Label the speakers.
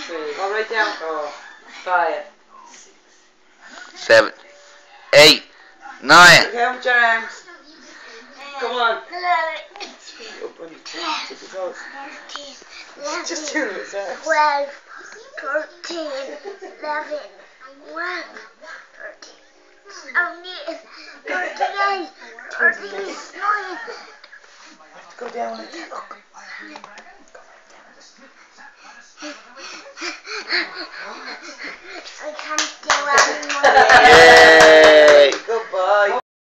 Speaker 1: I'll write down 5,
Speaker 2: 7, 8, 9.
Speaker 1: Okay, with your arms. Come on. Feet up on tippy toes.
Speaker 3: 13,
Speaker 1: Just do it, sir.
Speaker 3: 12, 13, 11, 12, 13, 38, 39.
Speaker 1: Go down and look.
Speaker 3: I can't do anymore.
Speaker 2: Yeah.